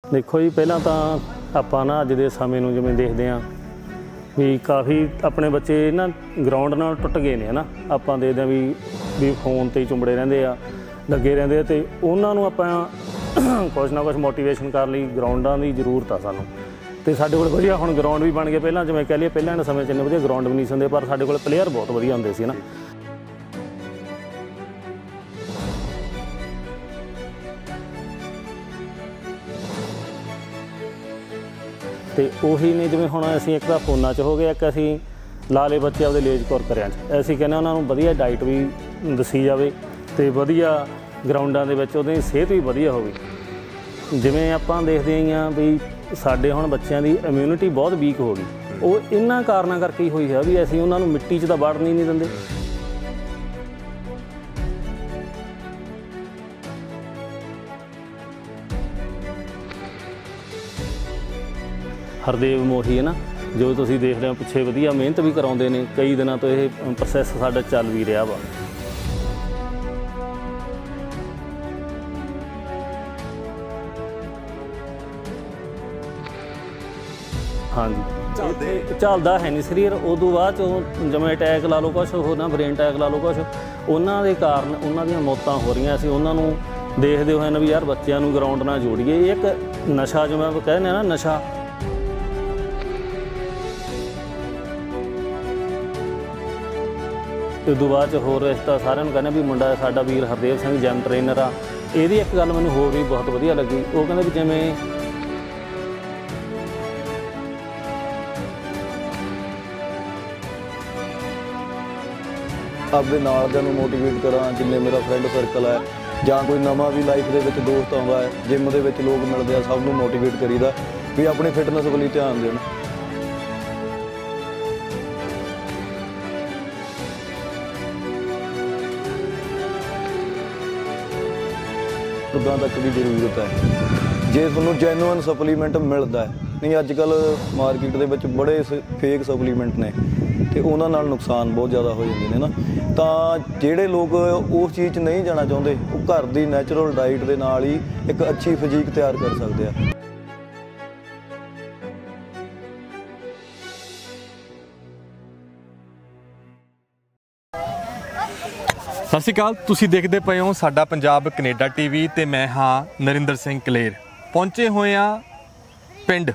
देखो जी पहला तो ਆਪਾਂ ਨਾ ਅੱਜ ਦੇ ਸਮੇਂ ਨੂੰ ਜਿਵੇਂ ਦੇਖਦੇ ਹਾਂ ਵੀ ਕਾਫੀ ਆਪਣੇ ਬੱਚੇ ਨਾ ਗਰਾਊਂਡ ਨਾਲ ਟੁੱਟ ਗਏ ਨੇ ਹੈ ਨਾ। ਆਪਾਂ ਦੇਖਦੇ ਹਾਂ ਵੀ ਫੋਨ 'ਤੇ ਹੀ ਚੁੰਬੜੇ ਰਹਿੰਦੇ ਆ, ਲੱਗੇ ਰਹਿੰਦੇ ਆ, ਅਤੇ ਉਹਨਾਂ ਨੂੰ ਆਪਾਂ ਕੁਛ ਨਾ ਕੁਛ ਮੋਟੀਵੇਸ਼ਨ ਕਰਨ ਲਈ ਗਰਾਊਂਡਾਂ ਦੀ ਜ਼ਰੂਰਤ ਆ ਸਾਨੂੰ। ਅਤੇ ਸਾਡੇ ਕੋਲ ਵਧੀਆ ਹੁਣ ਗਰਾਊਂਡ ਵੀ ਬਣ ਗਏ। ਪਹਿਲਾਂ ਜਿਵੇਂ ਕਹਿ ਲਈਏ ਪਹਿਲਾਂ ਦੇ ਸਮੇਂ 'ਚ ਇੰਨੇ ਵਧੀਆ ਗਰਾਊਂਡ ਵੀ ਨਹੀਂ ਸੀ ਹੁੰਦੇ, ਪਰ ਸਾਡੇ ਕੋਲ ਪਲੇਅਰ ਬਹੁਤ ਵਧੀਆ ਹੁੰਦੇ ਸੀ ਨਾ। ਅਤੇ ਉਹੀ ਨੇ ਜਿਵੇਂ ਹੁਣ ਅਸੀਂ ਇੱਕ ਤਾਂ ਫੋਨਾਂ 'ਚ ਹੋ ਗਏ, ਇੱਕ ਅਸੀਂ ਲਾ ਲਏ ਬੱਚੇ ਆਪਦੇ ਲੇਜ ਕੁਰਕਰਿਆਂ 'ਚ। ਅਸੀਂ ਕਹਿੰਦੇ ਉਹਨਾਂ ਨੂੰ ਵਧੀਆ ਡਾਈਟ ਵੀ ਦੱਸੀ ਜਾਵੇ ਅਤੇ ਵਧੀਆ ਗਰਾਊਂਡਾਂ ਦੇ ਵਿੱਚ ਉਹਦੀ ਸਿਹਤ ਵੀ ਵਧੀਆ ਹੋਵੇ। ਜਿਵੇਂ ਆਪਾਂ ਦੇਖਦੇ ਹੀ ਹਾਂ ਵੀ ਸਾਡੇ ਹੁਣ ਬੱਚਿਆਂ ਦੀ ਇਮਿਊਨਿਟੀ ਬਹੁਤ ਵੀਕ ਹੋ ਗਈ। ਉਹ ਇਹਨਾਂ ਕਾਰਨਾਂ ਕਰਕੇ ਹੀ ਹੋਈ ਹੈ ਵੀ ਅਸੀਂ ਉਹਨਾਂ ਨੂੰ ਮਿੱਟੀ 'ਚ ਤਾਂ ਵੜਨ ਹੀ ਨਹੀਂ ਦਿੰਦੇ। ਹਰਦੇਵ ਮੋਹੀ ਹੈ ਨਾ, ਜੋ ਤੁਸੀਂ ਦੇਖ ਰਹੇ ਹੋ ਪਿੱਛੇ ਵਧੀਆ ਮਿਹਨਤ ਵੀ ਕਰਾਉਂਦੇ ਨੇ। ਕਈ ਦਿਨਾਂ ਤੋਂ ਇਹ ਪ੍ਰੋਸੈਸ ਸਾਡਾ ਚੱਲ ਵੀ ਰਿਹਾ ਵਾ। ਹਾਂਜੀ, ਚੱਲਦਾ ਹੈ ਨਹੀਂ ਸਰੀਰ। ਉਦੋਂ ਬਾਅਦ 'ਚੋਂ ਜਿਵੇਂ ਅਟੈਕ ਲਾ ਲਓ, ਕੁਛ ਹੋਰ ਨਾ ਬ੍ਰੇਨ ਅਟੈਕ ਲਾ ਲਓ, ਕੁਛ ਉਹਨਾਂ ਦੇ ਕਾਰਨ ਉਹਨਾਂ ਦੀਆਂ ਮੌਤਾਂ ਹੋ ਰਹੀਆਂ। ਅਸੀਂ ਉਹਨਾਂ ਨੂੰ ਦੇਖਦੇ ਹੋਏ ਨਾ ਵੀ ਯਾਰ ਬੱਚਿਆਂ ਨੂੰ ਗਰਾਊਂਡ ਨਾਲ ਜੋੜੀਏ। ਇਹ ਇੱਕ ਨਸ਼ਾ ਜਿਵੇਂ ਆਪਾਂ ਕਹਿੰਦੇ ਹਾਂ ਨਾ, ਨਸ਼ਾ। ਉਦੋਂ ਬਾਅਦ 'ਚ ਹੋਰ ਰਿਸ਼ਤਾ ਸਾਰਿਆਂ ਨੂੰ ਕਹਿੰਦੇ ਵੀ ਮੁੰਡਾ ਸਾਡਾ ਵੀਰ ਹਰਦੇਵ ਸਿੰਘ ਜਿਮ ਟ੍ਰੇਨਰ ਆ। ਇਹਦੀ ਇੱਕ ਗੱਲ ਮੈਨੂੰ ਹੋਰ ਵੀ ਬਹੁਤ ਵਧੀਆ ਲੱਗੀ। ਉਹ ਕਹਿੰਦੇ ਵੀ ਜਿਵੇਂ ਆਪਦੇ ਨਾਲਦਿਆਂ ਨੂੰ ਮੋਟੀਵੇਟ ਕਰਾਂ, ਜਿੰਨੇ ਮੇਰਾ ਫਰੈਂਡ ਸਰਕਲ ਹੈ ਜਾਂ ਕੋਈ ਨਵਾਂ ਵੀ ਲਾਈਫ ਦੇ ਵਿੱਚ ਦੋਸਤ ਆਉਂਦਾ ਹੈ, ਜਿਮ ਦੇ ਵਿੱਚ ਲੋਕ ਮਿਲਦੇ ਆ, ਸਭ ਨੂੰ ਮੋਟੀਵੇਟ ਕਰੀਦਾ ਵੀ ਆਪਣੀ ਫਿਟਨੈਸ ਵੱਲ ਧਿਆਨ ਦੇਣ। ਉੱਦਾਂ ਤੱਕ ਵੀ ਜ਼ਰੂਰਤ ਹੈ ਜੇ ਤੁਹਾਨੂੰ ਜੈਨੂਅਨ ਸਪਲੀਮੈਂਟ ਮਿਲਦਾ ਹੈ। ਨਹੀਂ ਅੱਜ ਕੱਲ੍ਹ ਮਾਰਕੀਟ ਦੇ ਵਿੱਚ ਬੜੇ ਫੇਕ ਸਪਲੀਮੈਂਟ ਨੇ ਅਤੇ ਉਹਨਾਂ ਨਾਲ ਨੁਕਸਾਨ ਬਹੁਤ ਜ਼ਿਆਦਾ ਹੋ ਜਾਂਦੇ ਨੇ ਨਾ। ਤਾਂ ਜਿਹੜੇ ਲੋਕ ਉਸ ਚੀਜ਼ 'ਚ ਨਹੀਂ ਜਾਣਾ ਚਾਹੁੰਦੇ, ਉਹ ਘਰ ਦੀ ਨੈਚੁਰਲ ਡਾਈਟ ਦੇ ਨਾਲ ਹੀ ਇੱਕ ਅੱਛੀ ਫਿਜ਼ੀਕ ਤਿਆਰ ਕਰ ਸਕਦੇ ਆ। ਸਤਿ ਸ਼੍ਰੀ ਅਕਾਲ, ਤੁਸੀਂ ਦੇਖਦੇ ਪਏ ਹੋ ਸਾਡਾ ਪੰਜਾਬ ਕੈਨੇਡਾ ਟੀਵੀ ਅਤੇ ਮੈਂ ਹਾਂ ਨਰਿੰਦਰ ਸਿੰਘ ਕਲੇਰ। ਪਹੁੰਚੇ ਹੋਏ ਹਾਂ ਪਿੰਡ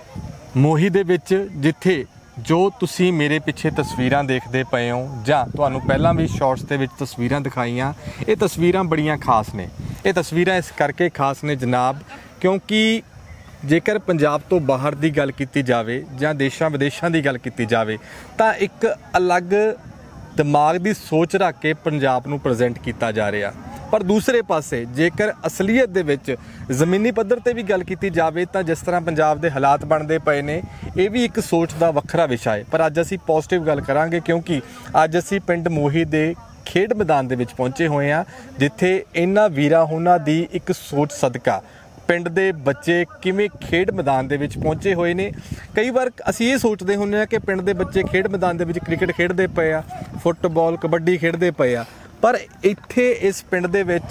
ਮੋਹੀ ਦੇ ਵਿੱਚ, ਜਿੱਥੇ ਜੋ ਤੁਸੀਂ ਮੇਰੇ ਪਿੱਛੇ ਤਸਵੀਰਾਂ ਦੇਖਦੇ ਪਏ ਹੋ ਜਾਂ ਤੁਹਾਨੂੰ ਪਹਿਲਾਂ ਵੀ ਸ਼ਾਰਟਸ ਦੇ ਵਿੱਚ ਤਸਵੀਰਾਂ ਦਿਖਾਈਆਂ, ਇਹ ਤਸਵੀਰਾਂ ਬੜੀਆਂ ਖਾਸ ਨੇ। ਇਹ ਤਸਵੀਰਾਂ ਇਸ ਕਰਕੇ ਖਾਸ ਨੇ ਜਨਾਬ ਕਿਉਂਕਿ ਜੇਕਰ ਪੰਜਾਬ ਤੋਂ ਬਾਹਰ ਦੀ ਗੱਲ ਕੀਤੀ ਜਾਵੇ ਜਾਂ ਦੇਸ਼ਾਂ ਵਿਦੇਸ਼ਾਂ ਦੀ ਗੱਲ ਕੀਤੀ ਜਾਵੇ ਤਾਂ ਇੱਕ ਅਲੱਗ ਦਿਮਾਗ ਦੀ ਸੋਚ ਰੱਖ ਕੇ ਪੰਜਾਬ ਨੂੰ ਪ੍ਰੈਜ਼ੈਂਟ ਕੀਤਾ ਜਾ ਰਿਹਾ। ਪਰ ਦੂਸਰੇ ਪਾਸੇ ਜੇਕਰ ਅਸਲੀਅਤ ਦੇ ਵਿੱਚ ਜ਼ਮੀਨੀ ਪੱਧਰ 'ਤੇ ਵੀ ਗੱਲ ਕੀਤੀ ਜਾਵੇ ਤਾਂ ਜਿਸ ਤਰ੍ਹਾਂ ਪੰਜਾਬ ਦੇ ਹਾਲਾਤ ਬਣਦੇ ਪਏ ਨੇ, ਇਹ ਵੀ ਇੱਕ ਸੋਚ ਦਾ ਵੱਖਰਾ ਵਿਸ਼ਾ ਹੈ। ਪਰ ਅੱਜ ਅਸੀਂ ਪੋਜ਼ਿਟਿਵ ਗੱਲ ਕਰਾਂਗੇ ਕਿਉਂਕਿ ਅੱਜ ਅਸੀਂ ਪਿੰਡ ਮੋਹੀ ਦੇ ਖੇਡ ਮੈਦਾਨ ਦੇ ਵਿੱਚ ਪਹੁੰਚੇ ਹੋਏ ਹਾਂ, ਜਿੱਥੇ ਇਹਨਾਂ ਵੀਰਾਂ ਹੋਰਾਂ ਦੀ ਇੱਕ ਸੋਚ ਸਦਕਾ ਪਿੰਡ ਦੇ ਬੱਚੇ ਕਿਵੇਂ ਖੇਡ ਮੈਦਾਨ ਦੇ ਵਿੱਚ ਪਹੁੰਚੇ ਹੋਏ ਨੇ। ਕਈ ਵਾਰ ਅਸੀਂ ਇਹ ਸੋਚਦੇ ਹੁੰਦੇ ਹਾਂ ਕਿ ਪਿੰਡ ਦੇ ਬੱਚੇ ਖੇਡ ਮੈਦਾਨ ਦੇ ਵਿੱਚ ਕ੍ਰਿਕਟ ਖੇਡਦੇ ਪਏ ਆ, ਫੁੱਟਬਾਲ ਕਬੱਡੀ ਖੇਡਦੇ ਪਏ ਆ, ਪਰ ਇੱਥੇ ਇਸ ਪਿੰਡ ਦੇ ਵਿੱਚ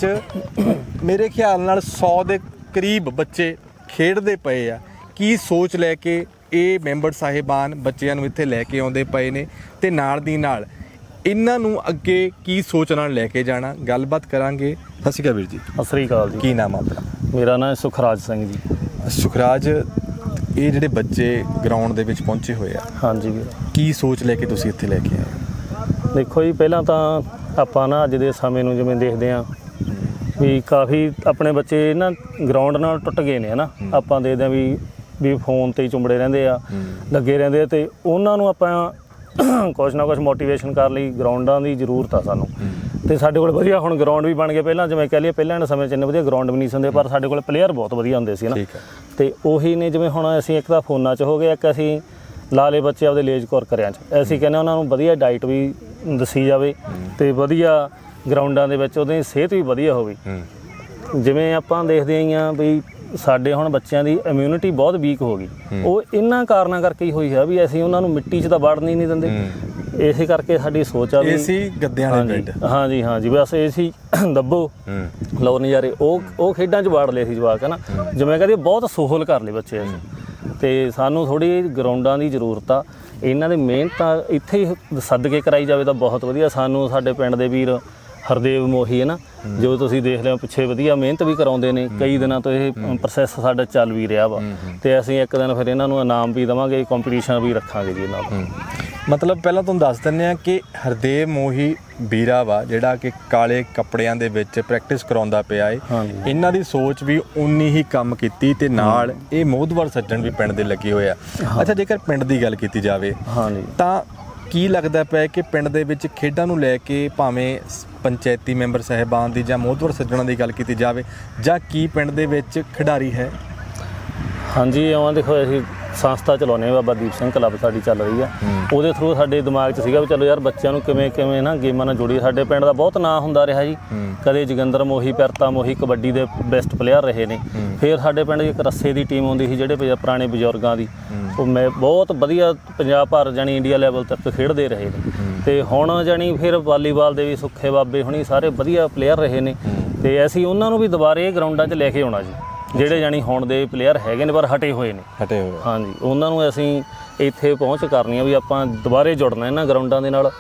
ਮੇਰੇ ਖਿਆਲ ਨਾਲ 100 ਦੇ ਕਰੀਬ ਬੱਚੇ ਖੇਡਦੇ ਪਏ ਆ। ਕੀ ਸੋਚ ਲੈ ਕੇ ਇਹ ਮੈਂਬਰ ਸਾਹਿਬਾਨ ਬੱਚਿਆਂ ਨੂੰ ਇੱਥੇ ਲੈ ਕੇ ਆਉਂਦੇ ਪਏ ਨੇ ਅਤੇ ਨਾਲ ਦੀ ਨਾਲ ਇਹਨਾਂ ਨੂੰ ਅੱਗੇ ਕੀ ਸੋਚ ਨਾਲ ਲੈ ਕੇ ਜਾਣਾ, ਗੱਲਬਾਤ ਕਰਾਂਗੇ। ਸਤਿ ਸ਼੍ਰੀ ਅਕਾਲ ਵੀਰ ਜੀ। ਸਤਿ ਸ਼੍ਰੀ ਅਕਾਲ ਜੀ। ਕੀ ਨਾਮ ਆਪਣਾ? ਮੇਰਾ ਨਾਮ ਸੁਖਰਾਜ ਸਿੰਘ ਜੀ। ਸੁਖਰਾਜ, ਇਹ ਜਿਹੜੇ ਬੱਚੇ ਗਰਾਊਂਡ ਦੇ ਵਿੱਚ ਪਹੁੰਚੇ ਹੋਏ ਆ, ਹਾਂਜੀ ਵੀਰ, ਕੀ ਸੋਚ ਲੈ ਕੇ ਤੁਸੀਂ ਇੱਥੇ ਲੈ ਕੇ ਆਏ? ਦੇਖੋ ਜੀ ਪਹਿਲਾਂ ਤਾਂ ਆਪਾਂ ਨਾ ਅੱਜ ਦੇ ਸਮੇਂ ਨੂੰ ਜਿਵੇਂ ਦੇਖਦੇ ਹਾਂ ਵੀ ਕਾਫੀ ਆਪਣੇ ਬੱਚੇ ਨਾ ਗਰਾਊਂਡ ਨਾਲ ਟੁੱਟ ਗਏ ਨੇ ਹੈ ਨਾ। ਆਪਾਂ ਦੇਖਦੇ ਹਾਂ ਵੀ ਫੋਨ 'ਤੇ ਹੀ ਚੁੰਬੜੇ ਰਹਿੰਦੇ ਆ, ਲੱਗੇ ਰਹਿੰਦੇ ਆ, ਅਤੇ ਉਹਨਾਂ ਨੂੰ ਆਪਾਂ ਕੁਛ ਨਾ ਕੁਛ ਮੋਟੀਵੇਸ਼ਨ ਕਰਨ ਲਈ ਗਰਾਊਂਡਾਂ ਦੀ ਜ਼ਰੂਰਤ ਆ ਸਾਨੂੰ। ਅਤੇ ਸਾਡੇ ਕੋਲ ਵਧੀਆ ਹੁਣ ਗਰਾਊਂਡ ਵੀ ਬਣ ਗਏ। ਪਹਿਲਾਂ ਜਿਵੇਂ ਕਹਿ ਲਈਏ ਪਹਿਲਾਂ ਦੇ ਸਮੇਂ 'ਚ ਇੰਨੇ ਵਧੀਆ ਗਰਾਊਂਡ ਵੀ ਨਹੀਂ ਸੀ ਹੁੰਦੇ, ਪਰ ਸਾਡੇ ਕੋਲ ਪਲੇਅਰ ਬਹੁਤ ਵਧੀਆ ਹੁੰਦੇ ਸੀ ਨਾ। ਅਤੇ ਉਹੀ ਨੇ ਜਿਵੇਂ ਹੁਣ ਅਸੀਂ ਇੱਕ ਤਾਂ ਫੋਨਾਂ 'ਚ ਹੋ ਗਏ, ਇੱਕ ਅਸੀਂ ਲਾ ਲਏ ਬੱਚੇ ਆਪਦੇ ਲੇਜ ਕੁਰਕਰਿਆਂ 'ਚ। ਅਸੀਂ ਕਹਿੰਦੇ ਉਹਨਾਂ ਨੂੰ ਵਧੀਆ ਡਾਈਟ ਵੀ ਦੱਸੀ ਜਾਵੇ ਅਤੇ ਵਧੀਆ ਗਰਾਊਂਡਾਂ ਦੇ ਵਿੱਚ ਉਹਦੀ ਸਿਹਤ ਵੀ ਵਧੀਆ ਹੋਵੇ। ਜਿਵੇਂ ਆਪਾਂ ਦੇਖਦੇ ਹੀ ਹਾਂ ਵੀ ਸਾਡੇ ਹੁਣ ਬੱਚਿਆਂ ਦੀ ਇਮਿਊਨਿਟੀ ਬਹੁਤ ਵੀਕ ਹੋ ਗਈ। ਉਹ ਇਹਨਾਂ ਕਾਰਨਾਂ ਕਰਕੇ ਹੀ ਹੋਈ ਹੈ ਵੀ ਅਸੀਂ ਉਹਨਾਂ ਨੂੰ ਮਿੱਟੀ 'ਚ ਤਾਂ ਵੜਨ ਹੀ ਨਹੀਂ ਦਿੰਦੇ। ਇਸੇ ਕਰਕੇ ਸਾਡੀ ਸੋਚ ਆ ਵੀ ਏਸੀ ਗੱਦਿਆਂ ਵਾਲੇ ਪਿੰਡ। ਹਾਂਜੀ ਹਾਂਜੀ, ਬਸ ਏਸੀ ਦੱਬੋ ਲਓ ਨਜ਼ਾਰੇ। ਉਹ ਖੇਡਾਂ 'ਚ ਵਾੜ ਲਏ ਸੀ ਜਵਾਕ ਹੈ ਨਾ, ਜਿਵੇਂ ਕਹਿੰਦੇ ਬਹੁਤ ਸੋਹਲ ਕਰ ਲਏ ਬੱਚੇ ਅਸੀਂ। ਤੇ ਸਾਨੂੰ ਥੋੜ੍ਹੀ ਗਰਾਊਂਡਾਂ ਦੀ ਜ਼ਰੂਰਤ ਆ, ਇਹਨਾਂ ਦੀ ਮਿਹਨਤ ਤਾਂ ਇੱਥੇ ਹੀ ਸੱਦ ਕੇ ਕਰਾਈ ਜਾਵੇ ਤਾਂ ਬਹੁਤ ਵਧੀਆ। ਸਾਨੂੰ ਸਾਡੇ ਪਿੰਡ ਦੇ ਵੀਰ ਹਰਦੇਵ ਮੋਹੀ ਹੈ ਨਾ, ਜੋ ਤੁਸੀਂ ਦੇਖ ਲਿਓ ਪਿੱਛੇ ਵਧੀਆ ਮਿਹਨਤ ਵੀ ਕਰਾਉਂਦੇ ਨੇ। ਕਈ ਦਿਨਾਂ ਤੋਂ ਇਹ ਪ੍ਰੋਸੈਸ ਸਾਡਾ ਚੱਲ ਵੀ ਰਿਹਾ ਵਾ, ਤੇ ਅਸੀਂ ਇੱਕ ਦਿਨ ਫਿਰ ਇਹਨਾਂ ਨੂੰ ਇਨਾਮ ਵੀ ਦੇਵਾਂਗੇ, ਕੰਪੀਟੀਸ਼ਨ ਵੀ ਰੱਖਾਂਗੇ ਜੀ ਇਹਨਾਂ ਦਾ। ਮਤਲਬ ਪਹਿਲਾਂ ਤੁਹਾਨੂੰ ਦੱਸ ਦਿੰਦੇ ਹਾਂ ਕਿ ਹਰਦੇਵ ਮੋਹੀ ਵੀਰਾ ਵਾ ਜਿਹੜਾ ਕਿ ਕਾਲੇ ਕੱਪੜਿਆਂ ਦੇ ਵਿੱਚ ਪ੍ਰੈਕਟਿਸ ਕਰਾਉਂਦਾ ਪਿਆ ਏ। ਇਹਨਾਂ ਦੀ ਸੋਚ ਵੀ ਉਨੀ ਹੀ ਕੰਮ ਕੀਤੀ ਤੇ ਨਾਲ ਇਹ ਮੋਹਦਵਰ ਸੱਜਣ ਵੀ ਪਿੰਡ ਦੇ ਲੱਗੇ ਹੋਏ ਆ। ਅੱਛਾ, ਜੇਕਰ ਪਿੰਡ ਦੀ ਗੱਲ ਕੀਤੀ ਜਾਵੇ ਤਾਂ ਕੀ ਲੱਗਦਾ ਪਿਆ ਕਿ ਪਿੰਡ ਦੇ ਵਿੱਚ ਖੇਡਾਂ ਨੂੰ ਲੈ ਕੇ ਭਾਵੇਂ ਪੰਚਾਇਤੀ ਮੈਂਬਰ ਸਾਹਿਬਾਨ ਦੀ ਜਾਂ ਮੋਹਦਵਰ ਸੱਜਣਾਂ ਦੀ ਗੱਲ ਕੀਤੀ ਜਾਵੇ, ਜਾਂ ਕੀ ਪਿੰਡ ਦੇ ਵਿੱਚ ਖਿਡਾਰੀ ਹੈ? ਹਾਂਜੀ, ਆਵਾਂ ਦੇਖੋ ਅਸੀਂ ਸੰਸਥਾ ਚਲਾਉਂਦੇ ਬਾਬਾ ਦੀਪ ਸਿੰਘ ਕਲੱਬ ਸਾਡੀ ਚੱਲ ਰਹੀ ਆ। ਉਹਦੇ ਥਰੂ ਸਾਡੇ ਦਿਮਾਗ 'ਚ ਸੀਗਾ ਵੀ ਚਲੋ ਯਾਰ ਬੱਚਿਆਂ ਨੂੰ ਕਿਵੇਂ ਨਾ ਗੇਮਾਂ ਨਾਲ ਜੋੜੀਏ। ਸਾਡੇ ਪਿੰਡ ਦਾ ਬਹੁਤ ਨਾਂ ਹੁੰਦਾ ਰਿਹਾ ਜੀ, ਕਦੇ ਜੋਗਿੰਦਰ ਮੋਹੀ, ਪਿਰਤਾ ਮੋਹੀ ਕਬੱਡੀ ਦੇ ਬੈਸਟ ਪਲੇਅਰ ਰਹੇ ਨੇ। ਫਿਰ ਸਾਡੇ ਪਿੰਡ ਇੱਕ ਰੱਸੇ ਦੀ ਟੀਮ ਆਉਂਦੀ ਸੀ ਜਿਹੜੇ ਪੁਰਾਣੇ ਬਜ਼ੁਰਗਾਂ ਦੀ, ਉਹ ਮੈਂ ਬਹੁਤ ਵਧੀਆ ਪੰਜਾਬ ਭਰ ਜਾਣੀ ਇੰਡੀਆ ਲੈਵਲ ਤੱਕ ਖੇਡਦੇ ਰਹੇ ਨੇ। ਤੇ ਹੁਣ ਜਾਣੀ ਫਿਰ ਵਾਲੀਬਾਲ ਦੇ ਵੀ ਸੁੱਖੇ ਬਾਬੇ ਹੁਣੀ ਸਾਰੇ ਵਧੀਆ ਪਲੇਅਰ ਰਹੇ ਨੇ, ਤੇ ਅਸੀਂ ਉਹਨਾਂ ਨੂੰ ਵੀ ਦੁਬਾਰੇ ਗਰਾਊਂਡਾਂ 'ਚ ਲੈ ਕੇ ਆਉਣਾ ਜੀ, ਜਿਹੜੇ ਜਾਣੀ ਹੁਣ ਦੇ ਪਲੇਅਰ ਹੈਗੇ ਨੇ ਪਰ ਹਟੇ ਹੋਏ ਨੇ। ਹਾਂਜੀ, ਉਹਨਾਂ ਨੂੰ ਅਸੀਂ ਇੱਥੇ ਪਹੁੰਚ ਕਰਨੀ ਆ ਵੀ ਆਪਾਂ ਦੁਬਾਰੇ ਜੁੜਨਾ ਇਹਨਾਂ ਗਰਾਊਂਡਾਂ ਦੇ ਨਾਲ।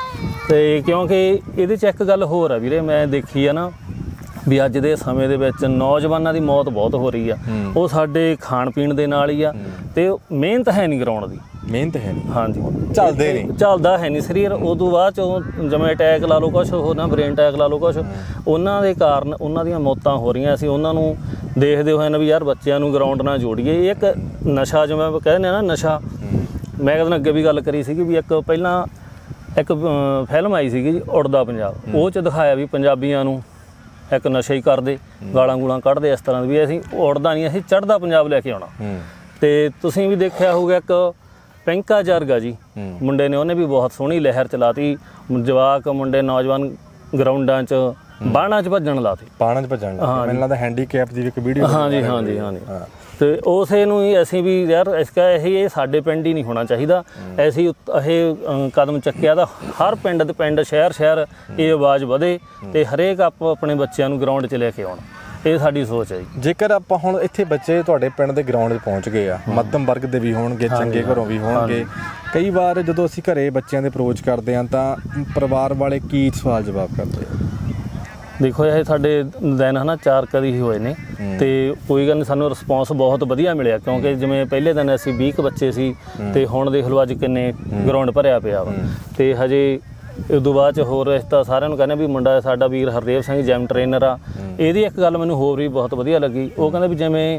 ਤੇ ਕਿਉਂਕਿ ਇਹਦੇ 'ਚ ਇੱਕ ਗੱਲ ਹੋਰ ਆ ਵੀਰੇ, ਮੈਂ ਦੇਖੀ ਆ ਨਾ ਵੀ ਅੱਜ ਦੇ ਸਮੇਂ ਦੇ ਵਿੱਚ ਨੌਜਵਾਨਾਂ ਦੀ ਮੌਤ ਬਹੁਤ ਹੋ ਰਹੀ ਆ। ਉਹ ਸਾਡੇ ਖਾਣ ਪੀਣ ਦੇ ਨਾਲ ਹੀ ਆ, ਤੇ ਮਿਹਨਤ ਹੈ ਨਹੀਂ ਗਰਾਊਂਡ ਦੀ, ਮਿਹਨਤ ਹੈ ਨਹੀਂ। ਹਾਂਜੀ, ਚੱਲਦਾ ਹੈ ਨਹੀਂ ਸਰੀਰ। ਉਦੋਂ ਬਾਅਦ 'ਚੋਂ ਜਿਵੇਂ ਅਟੈਕ ਲਾ ਲਓ ਕੁਛ, ਹੋਰ ਨਾ ਬ੍ਰੇਨ ਅਟੈਕ ਲਾ ਲਓ ਕੁਛ, ਉਹਨਾਂ ਦੇ ਕਾਰਨ ਉਹਨਾਂ ਦੀਆਂ ਮੌਤਾਂ ਹੋ ਰਹੀਆਂ। ਅਸੀਂ ਉਹਨਾਂ ਨੂੰ ਦੇਖਦੇ ਹੋਏ ਨਾ ਵੀ ਯਾਰ ਬੱਚਿਆਂ ਨੂੰ ਗਰਾਊਂਡ ਨਾਲ ਜੋੜੀਏ। ਇੱਕ ਨਸ਼ਾ ਜਿਵੇਂ ਕਹਿੰਦੇ ਨਾ ਨਸ਼ਾ, ਮੈਂ ਕਹਿੰਦਾ ਅੱਗੇ ਵੀ ਗੱਲ ਕਰੀ ਸੀਗੀ ਵੀ ਇੱਕ ਪਹਿਲਾਂ ਇੱਕ ਫਿਲਮ ਆਈ ਸੀਗੀ ਜੀ ਉੜਦਾ ਪੰਜਾਬ, ਉਹ 'ਚ ਦਿਖਾਇਆ ਵੀ ਪੰਜਾਬੀਆਂ ਨੂੰ ਇੱਕ ਨਸ਼ਾ ਹੀ ਕਰਦੇ, ਗਾਲਾਂ ਗੂਲਾਂ ਕੱਢਦੇ ਇਸ ਤਰ੍ਹਾਂ ਵੀ ਅਸੀਂ ਉੜਦਾ ਨਹੀਂ, ਅਸੀਂ ਚੜ੍ਹਦਾ ਪੰਜਾਬ ਲੈ ਕੇ ਆਉਣਾ। ਤੇ ਤੁਸੀਂ ਵੀ ਦੇਖਿਆ ਹੋਊਗਾ ਇੱਕ ਪੈਂਕਾ ਜਰਗਾ ਜੀ ਮੁੰਡੇ ਨੇ, ਉਹਨੇ ਵੀ ਬਹੁਤ ਸੋਹਣੀ ਲਹਿਰ ਚਲਾਤੀ। ਜਵਾਕ ਮੁੰਡੇ ਨੌਜਵਾਨ ਗਰਾਊਂਡਾਂ 'ਚ ਬਾਣਾ 'ਚ ਭੱਜਣ ਲਾਤੇ, ਮੈਨੂੰ ਲੱਗਦਾ ਹੈਂਡੀਕੈਪ ਦੀ ਇੱਕ ਵੀਡੀਓ। ਹਾਂਜੀ। ਤੇ ਉਸੇ ਨੂੰ ਹੀ ਅਸੀਂ ਵੀ ਯਾਰ ਇਹ ਸਾਡੇ ਪਿੰਡ ਹੀ ਨਹੀਂ ਹੋਣਾ ਚਾਹੀਦਾ। ਅਸੀਂ ਇਹ ਕਦਮ ਚੱਕਿਆ ਤਾਂ ਹਰ ਪਿੰਡ ਸ਼ਹਿਰ ਇਹ ਆਵਾਜ਼ ਵਧੇ ਤੇ ਹਰੇਕ ਆਪਣੇ ਬੱਚਿਆਂ ਨੂੰ ਗਰਾਊਂਡ 'ਚ ਲੈ ਕੇ ਆਉਣ। ਇਹ ਸਾਡੀ ਸੋਚ ਹੈ ਜੀ। ਜੇਕਰ ਆਪਾਂ ਹੁਣ ਇੱਥੇ ਬੱਚੇ ਤੁਹਾਡੇ ਪਿੰਡ ਦੇ ਗਰਾਊਂਡ 'ਚ ਪਹੁੰਚ ਗਏ ਆ, ਮੱਧਮ ਵਰਗ ਦੇ ਵੀ ਹੋਣਗੇ, ਚੰਗੇ ਘਰੋਂ ਵੀ ਹੋਣਗੇ, ਕਈ ਵਾਰ ਜਦੋਂ ਅਸੀਂ ਘਰੇ ਬੱਚਿਆਂ ਦੇ ਅਪਰੋਚ ਕਰਦੇ ਹਾਂ ਤਾਂ ਪਰਿਵਾਰ ਵਾਲੇ ਕੀ ਸਵਾਲ ਜਵਾਬ ਕਰਦੇ ਆ? ਦੇਖੋ ਇਹ ਸਾਡੇ ਦਿਨ ਹੈ ਨਾ 4 ਕਦੀ ਹੀ ਹੋਏ ਨੇ, ਤੇ ਕੋਈ ਗੱਲ ਨਹੀਂ, ਸਾਨੂੰ ਰਿਸਪੌਂਸ ਬਹੁਤ ਵਧੀਆ ਮਿਲਿਆ। ਕਿਉਂਕਿ ਜਿਵੇਂ ਪਹਿਲੇ ਦਿਨ ਅਸੀਂ 20 ਬੱਚੇ ਸੀ, ਤੇ ਹੁਣ ਦੇਖ ਲਓ ਅੱਜ ਕਿੰਨੇ ਗਰਾਊਂਡ ਭਰਿਆ ਪਿਆ ਵਾ। ਤੇ ਹਜੇ ਉਦੋਂ ਬਾਅਦ 'ਚ ਹੋਰ ਇਸ ਤਾਂ ਸਾਰਿਆਂ ਨੂੰ ਕਹਿੰਦੇ ਵੀ ਮੁੰਡਾ ਸਾਡਾ ਵੀਰ ਹਰਦੇਵ ਸਿੰਘ ਜਿਮ ਟ੍ਰੇਨਰ ਆ। ਇਹਦੀ ਇੱਕ ਗੱਲ ਮੈਨੂੰ ਹੋਰ ਵੀ ਬਹੁਤ ਵਧੀਆ ਲੱਗੀ, ਉਹ ਕਹਿੰਦਾ ਵੀ ਜਿਵੇਂ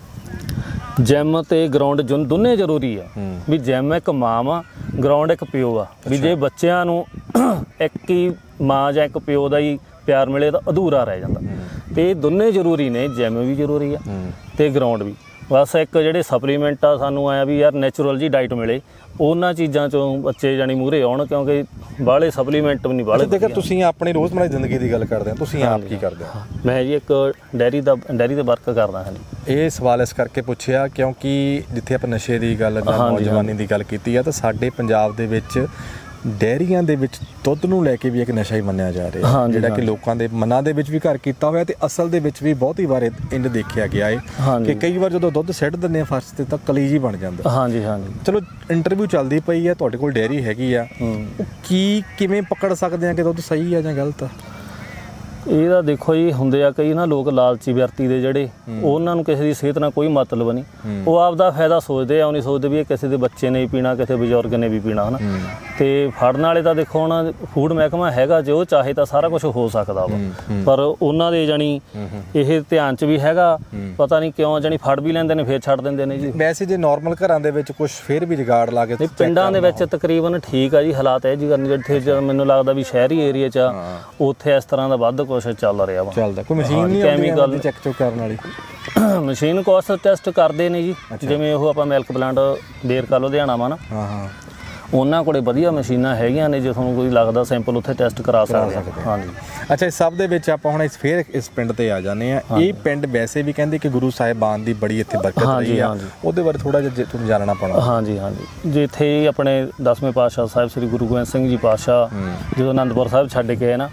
ਜਿਮ ਤੇ ਗਰਾਊਂਡ ਦੋਨੇ ਜ਼ਰੂਰੀ ਆ, ਵੀ ਜਿਮ ਇੱਕ ਮਾਂ ਵਾ, ਗਰਾਊਂਡ ਇੱਕ ਪਿਓ ਆ। ਵੀ ਜੇ ਬੱਚਿਆਂ ਨੂੰ ਇੱਕ ਹੀ ਮਾਂ ਜਾਂ ਇੱਕ ਪਿਓ ਦਾ ਹੀ ਪਿਆਰ ਮਿਲੇ ਤਾਂ ਅਧੂਰਾ ਰਹਿ ਜਾਂਦਾ। ਤੇ ਇਹ ਦੋਨੇ ਜ਼ਰੂਰੀ ਨੇ, ਜਿਮ ਵੀ ਜ਼ਰੂਰੀ ਆ ਤੇ ਗਰਾਊਂਡ ਵੀ। ਬਸ ਇੱਕ ਜਿਹੜੇ ਸਪਲੀਮੈਂਟ ਆ ਸਾਨੂੰ ਆਇਆ ਵੀ ਯਾਰ ਨੈਚੁਰਲ ਜੀ ਡਾਈਟ ਮਿਲੇ, ਉਹਨਾਂ ਚੀਜ਼ਾਂ 'ਚੋਂ ਬੱਚੇ ਜਾਣੀ ਮੂਹਰੇ ਆਉਣ, ਕਿਉਂਕਿ ਬਾਹਲੇ ਸਪਲੀਮੈਂਟ ਵੀ ਨਹੀਂ ਬਾਹਲੇ। ਦੇਖੋ ਤੁਸੀਂ ਆਪਣੀ ਰੋਜ਼ਮਰਾ ਜ਼ਿੰਦਗੀ ਦੀ ਗੱਲ ਕਰਦੇ ਹੋ, ਤੁਸੀਂ ਆਪ ਕੀ ਕਰਦੇ ਹੋ? ਮੈਂ ਜੀ ਇੱਕ ਡੈਰੀ ਤੇ ਵਰਕ ਕਰਦਾ ਹਾਂ। ਇਹ ਸਵਾਲ ਇਸ ਕਰਕੇ ਪੁੱਛਿਆ ਕਿਉਂਕਿ ਜਿੱਥੇ ਆਪਾਂ ਨਸ਼ੇ ਦੀ ਗੱਲ, ਨੌਜਵਾਨੀ ਦੀ ਗੱਲ ਕੀਤੀ ਆ, ਤਾਂ ਸਾਡੇ ਪੰਜਾਬ ਦੇ ਵਿੱਚ ਡੈਰੀਆਂ ਦੇ ਵਿੱਚ ਦੁੱਧ ਨੂੰ ਲੈ ਕੇ ਵੀ ਇੱਕ ਨਸ਼ਾ ਹੀ ਮੰਨਿਆ ਜਾ ਰਿਹਾ, ਜਿਹੜਾ ਕਿ ਲੋਕਾਂ ਦੇ ਮਨਾਂ ਦੇ ਵਿੱਚ ਵੀ ਘਰ ਕੀਤਾ ਹੋਇਆ, ਤੇ ਅਸਲ ਦੇ ਵਿੱਚ ਵੀ ਬਹੁਤੀ ਵਾਰ ਇੰਜ ਦੇਖਿਆ ਗਿਆ ਹੈ ਕਿ ਕਈ ਵਾਰ ਜਦੋਂ ਦੁੱਧ ਸਿੱਟ ਦਿੰਦੇ ਆ ਫਰਸ਼ ਤੇ ਤਾਂ ਕਲੇਜ ਹੀ ਬਣ ਜਾਂਦਾ। ਚਲੋ ਇੰਟਰਵਿਊ ਚੱਲਦੀ ਪਈ ਹੈ, ਤੁਹਾਡੇ ਕੋਲ ਡੈਰੀ ਹੈਗੀ ਆ, ਉਹ ਕਿਵੇਂ ਪਕੜ ਸਕਦੇ ਆ ਕਿ ਦੁੱਧ ਸਹੀ ਆ ਜਾਂ ਗਲਤ ਆ? ਇਹਦਾ ਦੇਖੋ ਜੀ, ਹੁੰਦੇ ਆ ਕਈ ਨਾ ਲੋਕ ਲਾਲਚੀ ਵਿਅਕਤੀ ਦੇ, ਜਿਹੜੇ ਉਹਨਾਂ ਨੂੰ ਕਿਸੇ ਦੀ ਸਿਹਤ ਨਾਲ ਕੋਈ ਮਤਲਬ ਨਹੀਂ, ਉਹ ਆਪਦਾ ਫਾਇਦਾ ਸੋਚਦੇ ਆ, ਉਹ ਨਹੀਂ ਸੋਚਦੇ ਵੀ ਇਹ ਕਿਸੇ ਦੇ ਬੱਚੇ ਨੇ ਵੀ ਪੀਣਾ, ਕਿਸੇ ਬਜ਼ੁਰਗ ਨੇ ਵੀ ਪੀਣਾ, ਹੈ ਨਾ। ਤੇ ਫੜਨ ਵਾਲੇ ਤਾਂ ਦੇਖੋ ਹੁਣ ਫੂਡ ਮਹਿਕਮਾ ਹੈਗਾ, ਜੇ ਉਹ ਚਾਹੇ ਤਾਂ ਸਾਰਾ ਕੁਝ ਹੋ ਸਕਦਾ ਵਾ, ਪਰ ਉਹਨਾਂ ਦੇ ਜਾਣੀ ਇਹ ਧਿਆਨ 'ਚ ਵੀ ਹੈਗਾ, ਪਤਾ ਨਹੀਂ ਕਿਉਂ ਜਾਣੀ ਫੜ ਵੀ ਲੈਂਦੇ ਨੇ ਫਿਰ ਛੱਡ ਦਿੰਦੇ ਨੇ ਜੀ। ਵੈਸੇ ਜੇ ਨੋਰਮਲ ਘਰਾਂ ਦੇ ਵਿੱਚ ਕੁਝ ਫਿਰ ਵੀ ਜੁਗਾੜ ਲਾ ਕੇ, ਪਿੰਡਾਂ ਦੇ ਵਿੱਚ ਤਕਰੀਬਨ ਠੀਕ ਆ ਜੀ ਹਾਲਾਤ, ਇਹ ਜੀ ਜਿੱਥੇ ਮੈਨੂੰ ਲੱਗਦਾ ਵੀ ਸ਼ਹਿਰੀ ਏਰੀਆ 'ਚ ਉੱਥੇ ਇਸ ਤਰ੍ਹਾਂ ਦਾ ਵੱਧ ਕੁਛ ਚੱਲ ਰਿਹਾ ਵਾ। ਚੱਲਦਾ ਕੋਈ ਮਸ਼ੀਨ ਨਹੀਂ ਕੈਮੀਕਲ ਚੈੱਕ ਚੁੱਕ ਕਰਨ ਵਾਲੀ? ਮਸ਼ੀਨ ਕੋਸ ਟੈਸਟ ਕਰਦੇ ਨੇ ਜੀ, ਜਿਵੇਂ ਉਹ ਆਪਾਂ ਮਿਲਕ ਪਲਾਂਟ ਬੇਰਕਾ ਲੁਧਿਆਣਾ ਵਾ ਨਾ, ਉਹਨਾਂ ਕੋਲੇ ਵਧੀਆ ਮਸ਼ੀਨਾਂ ਹੈਗੀਆਂ ਨੇ, ਜੇ ਤੁਹਾਨੂੰ ਕੋਈ ਲੱਗਦਾ ਸੈਂਪਲ ਉੱਥੇ ਟੈਸਟ ਕਰਾ ਸਕਦੇ ਹਾਂ। ਹਾਂਜੀ। ਅੱਛਾ, ਇਸ ਸਭ ਦੇ ਵਿੱਚ ਆਪਾਂ ਹੁਣ ਇਸ ਪਿੰਡ ਤੇ ਆ ਜਾਂਦੇ ਆ। ਇਹ ਪਿੰਡ ਵੈਸੇ ਵੀ ਕਹਿੰਦੇ ਕਿ ਗੁਰੂ ਸਾਹਿਬਾਨ ਦੀ ਬੜੀ ਇੱਥੇ ਬਰਕਤ ਰਹੀ ਆ, ਉਹਦੇ ਬਾਰੇ ਥੋੜਾ ਜਿਹਾ ਤੁਹਾਨੂੰ ਜਾਣਨਾ ਪੈਣਾ। ਹਾਂਜੀ ਹਾਂਜੀ, ਜਿੱਥੇ ਆਪਣੇ 10ਵੇਂ ਪਾਤਸ਼ਾਹ ਸਾਹਿਬ ਸ੍ਰੀ ਗੁਰੂ ਗੋਬਿੰਦ ਸਿੰਘ ਜੀ ਪਾਤਸ਼ਾਹ ਜਦੋਂ ਅਨੰਦਪੁਰ ਸਾਹਿਬ ਛੱਡ ਕੇ ਨਾ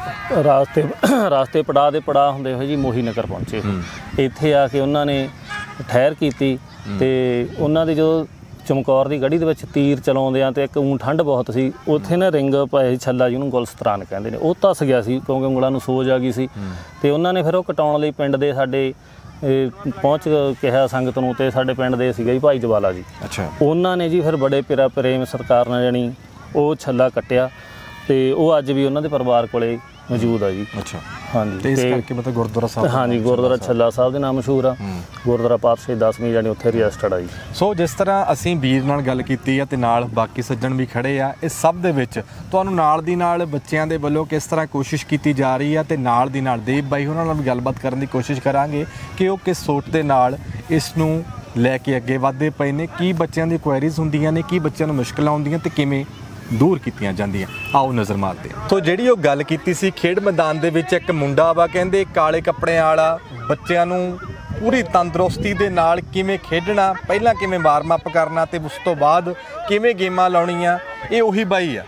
ਰਾਸਤੇ ਪੜਾਅ ਦੇ ਪੜਾਅ ਹੁੰਦੇ ਹੋਏ ਜੀ ਮੋਹੀ ਨਗਰ ਪਹੁੰਚੇ। ਇੱਥੇ ਆ ਕੇ ਉਹਨਾਂ ਨੇ ਠਹਿਰ ਕੀਤੀ ਤੇ ਉਹਨਾਂ ਦੀ ਜਦੋਂ ਚਮਕੌਰ ਦੀ ਗੜੀ ਦੇ ਵਿੱਚ ਤੀਰ ਚਲਾਉਂਦੇ ਆ ਤੇ ਇੱਕ ਠੰਡ ਬਹੁਤ ਸੀ, ਉੱਥੇ ਨਾ ਰਿੰਗ ਪਏ ਛੱਲਾ ਜਿਹਨੂੰ ਗੁਲਸਤਰਾਨ ਕਹਿੰਦੇ ਨੇ, ਉਹ ਧੱਸ ਗਿਆ ਸੀ ਕਿਉਂਕਿ ਉਂਗਲਾਂ ਨੂੰ ਸੋਜ ਆ ਗਈ ਸੀ। ਤੇ ਉਹਨਾਂ ਨੇ ਫਿਰ ਉਹ ਕਟਾਉਣ ਲਈ ਪਿੰਡ ਦੇ ਸਾਡੇ ਪਹੁੰਚ ਕਿਹਾ ਸੰਗਤ ਨੂੰ, ਤੇ ਸਾਡੇ ਪਿੰਡ ਦੇ ਸੀਗਾ ਜੀ ਭਾਈ ਜਵਾਲਾ ਜੀ। ਅੱਛਾ। ਉਹਨਾਂ ਨੇ ਜੀ ਫਿਰ ਬੜੇ ਪਿਆਰਾ ਪ੍ਰੇਮ ਸਰਕਾਰ ਨਾਲ ਜਾਣੀ ਉਹ ਛੱਲਾ ਕੱਟਿਆ ਤੇ ਉਹ ਅੱਜ ਵੀ ਉਹਨਾਂ ਦੇ ਪਰਿਵਾਰ ਕੋਲੇ ਮੌਜੂਦ ਆ ਜੀ। ਅੱਛਾ। ਹਾਂਜੀ। ਤੇ ਇਸ ਕਰਕੇ ਮਤਲਬ ਗੁਰਦੁਆਰਾ ਸਾਹਿਬ, ਹਾਂਜੀ, ਗੁਰਦੁਆਰਾ ਛੱਲਾ ਸਾਹਿਬ ਦੇ ਨਾਮ ਮਸ਼ਹੂਰ ਆ। ਗੁਰਦੁਆਰਾ ਪਾਤਸ਼ਾਹੀ 10ਵੀਂ ਜਾਣੀ ਉੱਥੇ ਰਜਿਸਟਰਡ ਆ ਜੀ। ਸੋ ਜਿਸ ਤਰ੍ਹਾਂ ਅਸੀਂ ਵੀਰ ਨਾਲ ਗੱਲ ਕੀਤੀ ਆ ਤੇ ਨਾਲ ਬਾਕੀ ਸੱਜਣ ਵੀ ਖੜੇ ਆ, ਇਸ ਸਭ ਦੇ ਵਿੱਚ ਤੁਹਾਨੂੰ ਨਾਲ ਦੀ ਨਾਲ ਬੱਚਿਆਂ ਦੇ ਵੱਲੋਂ ਕਿਸ ਤਰ੍ਹਾਂ ਕੋਸ਼ਿਸ਼ ਕੀਤੀ ਜਾ ਰਹੀ ਆ ਤੇ ਨਾਲ ਦੀ ਨਾਲ ਦੇਵ ਬਾਈ ਉਹਨਾਂ ਨਾਲ ਵੀ ਗੱਲਬਾਤ ਕਰਨ ਦੀ ਕੋਸ਼ਿਸ਼ ਕਰਾਂਗੇ ਕਿ ਉਹ ਕਿਸ ਸੋਚ ਦੇ ਨਾਲ ਇਸ ਨੂੰ ਲੈ ਕੇ ਅੱਗੇ ਵਧਦੇ ਪਏ ਨੇ, ਕੀ ਬੱਚਿਆਂ ਦੀ ਕੁਐਰੀਜ਼ ਹੁੰਦੀਆਂ ਨੇ, ਕੀ ਬੱਚਿਆਂ ਨੂੰ ਮੁਸ਼ਕਲਾਂ ਆਉਂਦੀਆਂ ਤੇ ਕਿਵੇਂ ਦੂਰ ਕੀਤੀਆਂ ਜਾਂਦੀਆਂ। ਆਓ ਨਜ਼ਰ ਮਾਰਦੇ ਹਾਂ। ਸੋ ਜਿਹੜੀ ਉਹ ਗੱਲ ਕੀਤੀ ਸੀ, ਖੇਡ ਮੈਦਾਨ ਦੇ ਵਿੱਚ ਇੱਕ ਮੁੰਡਾ ਵਾ ਕਹਿੰਦੇ ਕਾਲੇ ਕੱਪੜਿਆਂ ਵਾਲਾ, ਬੱਚਿਆਂ ਨੂੰ ਪੂਰੀ ਤੰਦਰੁਸਤੀ ਦੇ ਨਾਲ ਕਿਵੇਂ ਖੇਡਣਾ, ਪਹਿਲਾਂ ਕਿਵੇਂ ਵਾਰਮ ਅਪ ਕਰਨਾ ਤੇ ਉਸ ਤੋਂ ਬਾਅਦ ਕਿਵੇਂ ਗੇਮਾਂ ਲਾਉਣੀਆਂ, ਇਹ ਉਹੀ ਬਾਈ ਆ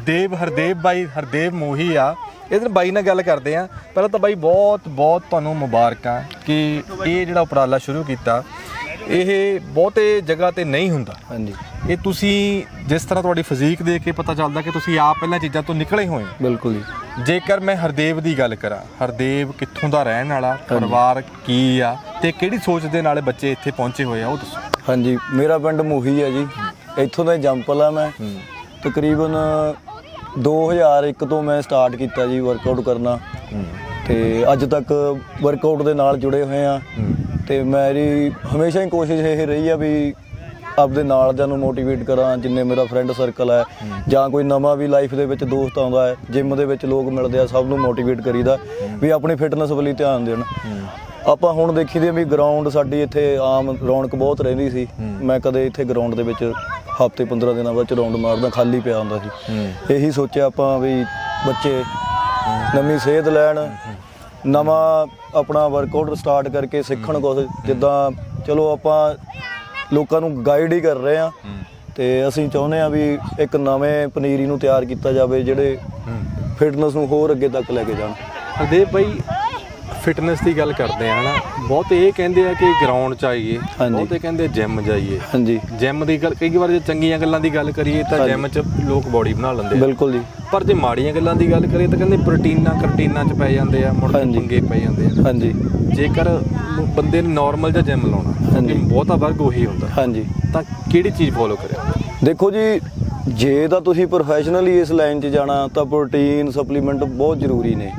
ਹਰਦੇਵ ਮੋਹੀ ਆ। ਇਹਦੇ ਨਾਲ ਬਾਈ ਨਾਲ ਗੱਲ ਕਰਦੇ ਆ। ਪਹਿਲਾਂ ਤਾਂ ਬਾਈ ਬਹੁਤ ਬਹੁਤ ਤੁਹਾਨੂੰ ਮੁਬਾਰਕਾਂ ਕਿ ਇਹ ਜਿਹੜਾ ਉਪਰਾਲਾ ਸ਼ੁਰੂ ਕੀਤਾ, ਇਹ ਬਹੁਤੇ ਜਗ੍ਹਾ ਤੇ ਨਹੀਂ ਹੁੰਦਾ। ਹਾਂਜੀ। ਇਹ ਤੁਸੀਂ ਜਿਸ ਤਰ੍ਹਾਂ ਤੁਹਾਡੀ ਫਿਜ਼ੀਕ ਦੇਖ ਕੇ ਪਤਾ ਚੱਲਦਾ ਕਿ ਤੁਸੀਂ ਆਪ ਪਹਿਲਾਂ ਚੀਜ਼ਾਂ ਤੋਂ ਨਿਕਲੇ ਹੋਏ ਹੋ। ਬਿਲਕੁਲ ਜੀ। ਜੇਕਰ ਮੈਂ ਹਰਦੇਵ ਦੀ ਗੱਲ ਕਰਾਂ, ਹਰਦੇਵ ਕਿੱਥੋਂ ਦਾ ਰਹਿਣ ਵਾਲਾ, ਪਰਿਵਾਰ ਕੀ ਆ ਤੇ ਕਿਹੜੀ ਸੋਚ ਦੇ ਨਾਲ ਬੱਚੇ ਇੱਥੇ ਪਹੁੰਚੇ ਹੋਏ ਆ, ਉਹ ਦੱਸੋ। ਹਾਂਜੀ, ਮੇਰਾ ਪਿੰਡ ਮੋਹੀ ਆ ਜੀ, ਇੱਥੋਂ ਦਾ ਜੰਪਲ ਆ। ਮੈਂ ਤਕਰੀਬਨ 2001 ਤੋਂ ਮੈਂ ਸਟਾਰਟ ਕੀਤਾ ਜੀ ਵਰਕਆਊਟ ਕਰਨਾ ਤੇ ਅੱਜ ਤੱਕ ਵਰਕਆਊਟ ਦੇ ਨਾਲ ਜੁੜੇ ਹੋਏ ਆ। ਤੇ ਮੇਰੀ ਹਮੇਸ਼ਾ ਹੀ ਕੋਸ਼ਿਸ਼ ਇਹ ਰਹੀ ਆ ਵੀ ਆਪਦੇ ਨਾਲਦਿਆਂ ਨੂੰ ਮੋਟੀਵੇਟ ਕਰਾਂ, ਜਿੰਨੇ ਮੇਰਾ ਫਰੈਂਡ ਸਰਕਲ ਹੈ ਜਾਂ ਕੋਈ ਨਵਾਂ ਵੀ ਲਾਈਫ ਦੇ ਵਿੱਚ ਦੋਸਤ ਆਉਂਦਾ ਹੈ, ਜਿਮ ਦੇ ਵਿੱਚ ਲੋਕ ਮਿਲਦੇ ਆ, ਸਭ ਨੂੰ ਮੋਟੀਵੇਟ ਕਰੀਦਾ ਵੀ ਆਪਣੀ ਫਿਟਨੈਸ ਵੱਲ ਧਿਆਨ ਦੇਣ। ਆਪਾਂ ਹੁਣ ਦੇਖੀਦੇ ਵੀ ਗਰਾਊਂਡ ਸਾਡੀ ਇੱਥੇ ਆਮ ਰੌਣਕ ਬਹੁਤ ਰਹਿੰਦੀ ਸੀ। ਮੈਂ ਕਦੇ ਇੱਥੇ ਗਰਾਊਂਡ ਦੇ ਵਿੱਚ ਹਫ਼ਤੇ 15 ਦਿਨਾਂ ਬਾਅਦ ਰਾਊਂਡ ਮਾਰਦਾ, ਖਾਲੀ ਪਿਆ ਹੁੰਦਾ ਸੀ। ਇਹੀ ਸੋਚਿਆ ਆਪਾਂ ਵੀ ਬੱਚੇ ਨਵੀਂ ਸਿਹਤ ਲੈਣ, ਨਵਾਂ ਆਪਣਾ ਵਰਕਆਊਟ ਸਟਾਰਟ ਕਰਕੇ ਸਿੱਖਣ ਕੁਛ। ਜਿੱਦਾਂ ਚਲੋ ਆਪਾਂ ਲੋਕਾਂ ਨੂੰ ਗਾਈਡ ਹੀ ਕਰ ਰਹੇ ਆ ਤੇ ਅਸੀਂ ਚਾਹੁੰਦੇ ਆ ਵੀ ਇੱਕ ਨਵੇਂ ਪਨੀਰੀ ਨੂੰ ਤਿਆਰ ਕੀਤਾ ਜਾਵੇ ਜਿਹੜੇ ਫਿਟਨੈਸ ਨੂੰ ਹੋਰ ਅੱਗੇ ਤੱਕ ਲੈ ਕੇ ਜਾਣ। ਹਰਦੇਵ ਬਾਈ, ਫਿਟਨੈਸ ਦੀ ਗੱਲ ਕਰਦੇ ਆ ਹਨਾ, ਬਹੁਤ ਇਹ ਕਹਿੰਦੇ ਆ ਕਿ ਗਰਾਊਂਡ 'ਚ ਆਈਏ, ਬਹੁਤੇ ਕਹਿੰਦੇ ਜਿਮ ਜਾਈਏ। ਹਾਂਜੀ। ਜਿਮ ਦੀ ਗੱਲ, ਕਈ ਵਾਰ ਜੇ ਚੰਗੀਆਂ ਗੱਲਾਂ ਦੀ ਗੱਲ ਕਰੀਏ ਤਾਂ ਜਿਮ 'ਚ ਲੋਕ ਬੋਡੀ ਬਣਾ ਲੈਂਦੇ ਆ। ਬਿਲਕੁਲ ਜੀ। ਪਰ ਜੇ ਮਾੜੀਆਂ ਗੱਲਾਂ ਦੀ ਗੱਲ ਕਰੀਏ ਤਾਂ ਕਹਿੰਦੇ ਕਰਟੀਨਾਂ 'ਚ ਪੈ ਜਾਂਦੇ ਆ, ਮੁੜ ਪੰਗੇ ਪੈ ਜਾਂਦੇ ਆ। ਹਾਂਜੀ। ਜੇਕਰ ਬੰਦੇ ਨੇ ਨੋਰਮਲ ਜਾਂ ਜਿਮ ਲਾਉਣਾ, ਬਹੁਤਾ ਵਰਗ ਉਹੀ ਹੁੰਦਾ। ਹਾਂਜੀ। ਤਾਂ ਕਿਹੜੀ ਚੀਜ਼ ਫੋਲੋ ਕਰੇ? ਦੇਖੋ ਜੀ, ਜੇ ਤਾਂ ਤੁਸੀਂ ਪ੍ਰੋਫੈਸ਼ਨਲੀ ਇਸ ਲਾਈਨ 'ਚ ਜਾਣਾ ਤਾਂ ਪ੍ਰੋਟੀਨ ਸਪਲੀਮੈਂਟ ਬਹੁਤ ਜ਼ਰੂਰੀ ਨੇ।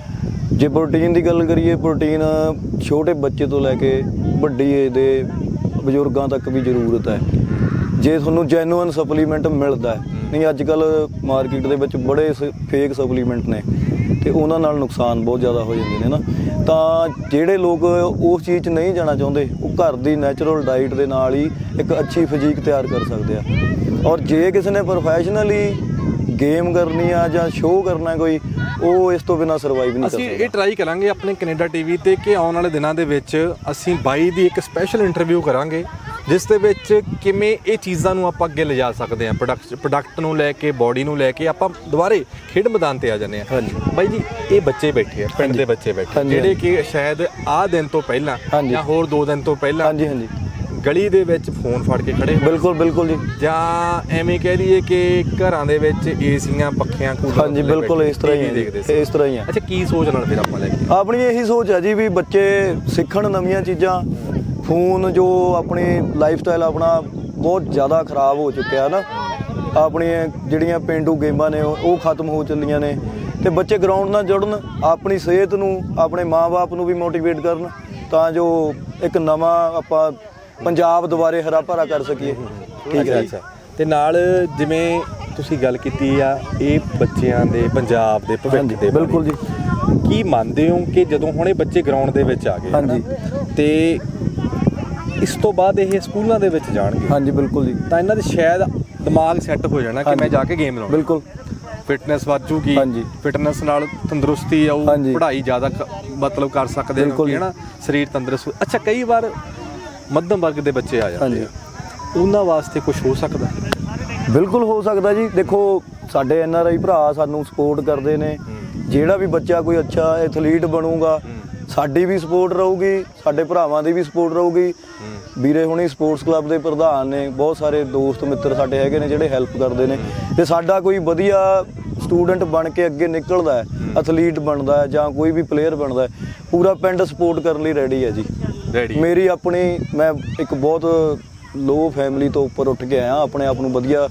ਜੇ ਪ੍ਰੋਟੀਨ ਦੀ ਗੱਲ ਕਰੀਏ, ਪ੍ਰੋਟੀਨ ਛੋਟੇ ਬੱਚੇ ਤੋਂ ਲੈ ਕੇ ਵੱਡੀ ਏਜ ਦੇ ਬਜ਼ੁਰਗਾਂ ਤੱਕ ਵੀ ਜ਼ਰੂਰਤ ਹੈ, ਜੇ ਤੁਹਾਨੂੰ ਜੈਨੂਅਨ ਸਪਲੀਮੈਂਟ ਮਿਲਦਾ ਹੈ। ਨਹੀਂ, ਅੱਜ ਕੱਲ੍ਹ ਮਾਰਕੀਟ ਦੇ ਵਿੱਚ ਬੜੇ ਫੇਕ ਸਪਲੀਮੈਂਟ ਨੇ ਤੇ ਉਹਨਾਂ ਨਾਲ ਨੁਕਸਾਨ ਬਹੁਤ ਜ਼ਿਆਦਾ ਹੋ ਜਾਂਦੇ ਨੇ ਨਾ। ਤਾਂ ਜਿਹੜੇ ਲੋਕ ਉਸ ਚੀਜ਼ 'ਚ ਨਹੀਂ ਜਾਣਾ ਚਾਹੁੰਦੇ, ਉਹ ਘਰ ਦੀ ਨੈਚੁਰਲ ਡਾਈਟ ਦੇ ਨਾਲ ਹੀ ਇੱਕ ਅੱਛੀ ਫਿਜ਼ੀਕ ਤਿਆਰ ਕਰ ਸਕਦੇ ਆ। ਔਰ ਜੇ ਕਿਸੇ ਨੇ ਪ੍ਰੋਫੈਸ਼ਨਲੀ ਗੇਮ ਕਰਨੀ ਆ ਜਾਂ ਸ਼ੋਅ ਕਰਨਾ ਕੋਈ, ਉਹ ਇਸ ਤੋਂ ਬਿਨਾਂ ਸਰਵਾਈਵ ਨਹੀਂ ਕਰ ਸਕਦਾ। ਅਸੀਂ ਇਹ ਟਰਾਈ ਕਰਾਂਗੇ ਆਪਣੇ ਕੈਨੇਡਾ ਟੀਵੀ ਤੇ ਕਿ ਆਉਣ ਵਾਲੇ ਦਿਨਾਂ ਦੇ ਵਿੱਚ ਅਸੀਂ ਬਾਈ ਦੀ ਇੱਕ ਸਪੈਸ਼ਲ ਇੰਟਰਵਿਊ ਕਰਾਂਗੇ, ਜਿਸ ਦੇ ਵਿੱਚ ਕਿਵੇਂ ਇਹ ਚੀਜ਼ਾਂ ਨੂੰ ਆਪਾਂ ਅੱਗੇ ਲਿਜਾ ਸਕਦੇ ਹਾਂ। ਪ੍ਰੋਡਕਟ ਨੂੰ ਲੈ ਕੇ, ਬੋਡੀ ਨੂੰ ਲੈ ਕੇ ਆਪਾਂ ਦੁਬਾਰੇ ਖੇਡ ਮੈਦਾਨ ਤੇ ਆ ਜਾਂਦੇ ਹਾਂ। ਬਾਈ ਜੀ, ਇਹ ਬੱਚੇ ਬੈਠੇ ਆ, ਪਿੰਡ ਦੇ ਬੱਚੇ ਬੈਠੇ, ਜਿਹੜੇ ਕਿ ਸ਼ਾਇਦ ਆਹ ਦਿਨ ਤੋਂ ਪਹਿਲਾਂ ਜਾਂ ਹੋਰ 2 ਦਿਨ ਤੋਂ ਪਹਿਲਾਂ ਗਲੀ ਦੇ ਵਿੱਚ ਫੋਨ ਫੜ ਕੇ ਖੜੇ। ਬਿਲਕੁਲ ਜੀ। ਜਾਂ ਐਵੇਂ ਕਹਿ ਦਈਏ ਕਿ ਘਰਾਂ ਦੇ ਵਿੱਚ ਏਸੀਆਂ, ਪੱਖਿਆਂ, ਕੂਲਰ। ਹਾਂਜੀ, ਬਿਲਕੁਲ ਇਸ ਤਰ੍ਹਾਂ ਹੀ ਦੇਖਦੇ ਸੀ। ਇਸ ਤਰ੍ਹਾਂ ਹੀ ਆ। ਅੱਛਾ, ਕੀ ਸੋਚ ਨਾਲ ਫਿਰ ਆਪਾਂ ਲੈ ਕੇ? ਆਪਣੀ ਇਹੀ ਸੋਚ ਹੈ ਜੀ ਵੀ ਬੱਚੇ ਸਿੱਖਣ ਨਵੀਆਂ ਚੀਜ਼ਾਂ। ਫੋਨ ਜੋ ਆਪਣੀ ਲਾਈਫ ਸਟਾਈਲ ਆਪਣਾ ਬਹੁਤ ਜ਼ਿਆਦਾ ਖਰਾਬ ਹੋ ਚੁੱਕਿਆ ਨਾ, ਆਪਣੀਆਂ ਜਿਹੜੀਆਂ ਪੇਂਡੂ ਗੇਮਾਂ ਨੇ ਉਹ ਖਤਮ ਹੋ ਚੱਲੀਆਂ ਨੇ ਤੇ ਬੱਚੇ ਗਰਾਊਂਡ ਨਾਲ ਜੁੜਨ, ਆਪਣੀ ਸਿਹਤ ਨੂੰ, ਆਪਣੇ ਮਾਂ-ਬਾਪ ਨੂੰ ਵੀ ਮੋਟੀਵੇਟ ਕਰਨ ਤਾਂ ਜੋ ਇੱਕ ਨਵਾਂ ਆਪਾਂ ਪੰਜਾਬ ਦੁਬਾਰੇ ਹਰਾ ਭਰਾ ਕਰ ਸਕੀਏ। ਠੀਕ ਹੈ। ਅੱਛਾ। ਤੇ ਨਾਲ ਜਿਵੇਂ ਤੁਸੀਂ ਗੱਲ ਕੀਤੀ ਆ, ਇਹ ਬੱਚਿਆਂ ਦੇ ਪੰਜਾਬ ਦੇ ਭਵਿੱਖ ਦੇ। ਬਿਲਕੁਲ ਜੀ। ਕੀ ਮੰਨਦੇ ਹੋ ਕਿ ਜਦੋਂ ਹੁਣ ਇਹ ਬੱਚੇ ਗਰਾਊਂਡ ਦੇ ਵਿੱਚ ਆ ਗਏ, ਹਾਂਜੀ, ਤੇ ਇਸ ਤੋਂ ਬਾਅਦ ਇਹ ਸਕੂਲਾਂ ਦੇ ਵਿੱਚ ਜਾਣਗੇ? ਹਾਂਜੀ, ਬਿਲਕੁਲ ਜੀ। ਤਾਂ ਇਹਨਾਂ ਦੇ ਸ਼ਾਇਦ ਦਿਮਾਗ ਸੈੱਟ ਹੋ ਜਾਣਾ ਕਿ ਮੈਂ ਜਾ ਕੇ ਗੇਮ ਲਾਉਣਾ। ਬਿਲਕੁਲ ਫਿਟਨੈਸ ਵੱਜੂਗੀ, ਹਾਂਜੀ। ਫਿਟਨੈਸ ਨਾਲ ਤੰਦਰੁਸਤੀ ਆਊ, ਹਾਂਜੀ। ਪੜ੍ਹਾਈ ਜ਼ਿਆਦਾ ਮਤਲਬ ਕਰ ਸਕਦੇ ਬਿਲਕੁਲ ਹੈ ਨਾ, ਸਰੀਰ ਤੰਦਰੁਸਤ। ਅੱਛਾ, ਕਈ ਵਾਰ ਮੱਧਮ ਵਰਗ ਦੇ ਬੱਚੇ ਆ ਜਾਂਦੇ ਆ, ਉਹਨਾਂ ਵਾਸਤੇ ਕੁਝ ਹੋ ਸਕਦਾ? ਬਿਲਕੁਲ ਹੋ ਸਕਦਾ ਜੀ। ਦੇਖੋ ਸਾਡੇ NRI ਭਰਾ ਸਾਨੂੰ ਸਪੋਰਟ ਕਰਦੇ ਨੇ। ਜਿਹੜਾ ਵੀ ਬੱਚਾ ਕੋਈ ਅੱਛਾ ਐਥਲੀਟ ਬਣੂਗਾ, ਸਾਡੀ ਵੀ ਸਪੋਰਟ ਰਹੂਗੀ, ਸਾਡੇ ਭਰਾਵਾਂ ਦੀ ਵੀ ਸਪੋਰਟ ਰਹੂਗੀ। ਵੀਰੇ ਹੁਣੀ ਸਪੋਰਟਸ ਕਲੱਬ ਦੇ ਪ੍ਰਧਾਨ ਨੇ, ਬਹੁਤ ਸਾਰੇ ਦੋਸਤ ਮਿੱਤਰ ਸਾਡੇ ਹੈਗੇ ਨੇ ਜਿਹੜੇ ਹੈਲਪ ਕਰਦੇ ਨੇ। ਤੇ ਸਾਡਾ ਕੋਈ ਵਧੀਆ ਸਟੂਡੈਂਟ ਬਣ ਕੇ ਅੱਗੇ ਨਿਕਲਦਾ ਹੈ, ਐਥਲੀਟ ਬਣਦਾ ਹੈ ਜਾਂ ਕੋਈ ਵੀ ਪਲੇਅਰ ਬਣਦਾ ਹੈ, ਪੂਰਾ ਪਿੰਡ ਸਪੋਰਟ ਕਰਨ ਲਈ ਰੈਡੀ ਹੈ ਜੀ। ਮੇਰੀ ਆਪਣੀ, ਮੈਂ ਇੱਕ ਬਹੁਤ ਲੋ ਫੈਮਿਲੀ ਤੋਂ ਉੱਪਰ ਉੱਠ ਕੇ ਆਇਆ, ਆਪਣੇ ਆਪ ਨੂੰ ਵਧੀਆ